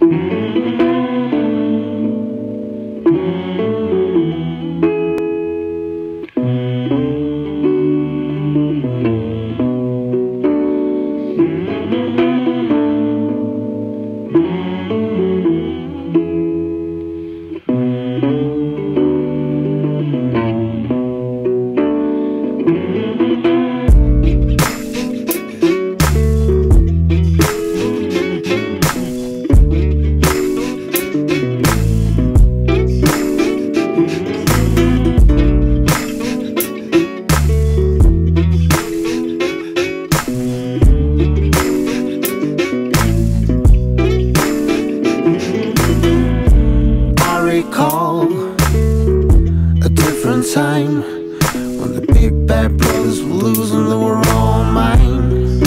A different time when the big bad brothers were losing, they were all mine.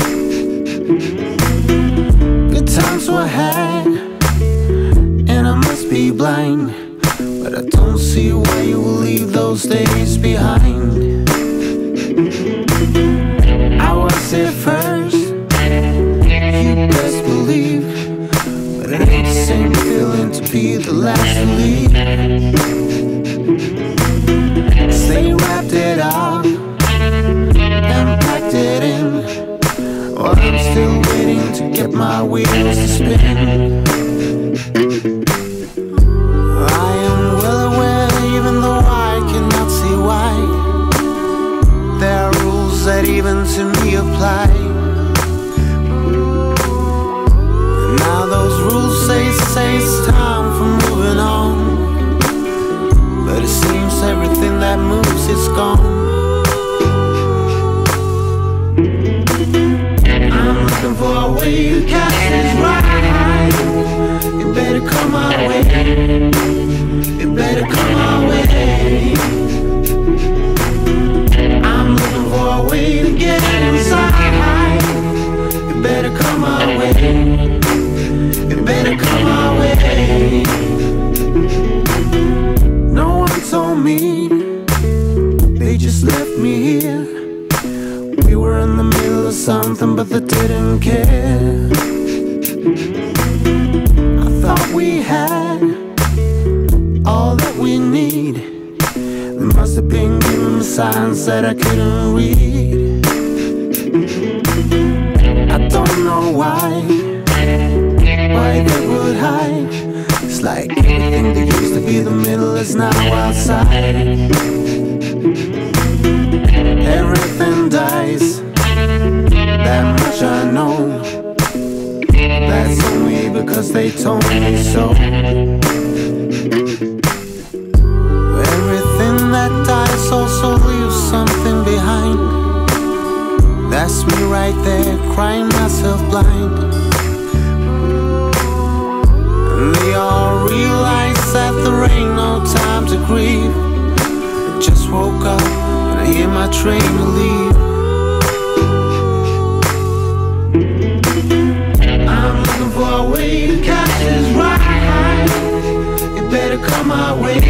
Good times were had, and I must be blind, but I don't see why you will leave those days behind. I was there first, you best believe, but it ain't the same feeling to be the last to leave. They wrapped it up and packed it in, while I'm still waiting to get my wheels to spin. I am well aware, even though I cannot see why, there are rules that even to me apply. And now those rules say it's time for moving on, but it seems everything that moves is gone. I'm looking for a way to catch this ride. You better come my way. You better come my way. I'm looking for a way to get inside. You better come my way. You better come my way. No one told me, they just left me here. We were in the middle of something, but they didn't care. I thought we had all that we need. They must have been giving me signs that I couldn't read. I don't know why they would hide. It's like everything that used to be the middle is now outside. Everything dies, that much I know. That's only because they told me so. Everything that dies also leaves something behind. That's me right there, crying myself blind. And they all realize that there ain't no time to grieve. I just woke up and I hear my train to leave. I'm looking for a way to catch this ride. You better come my way.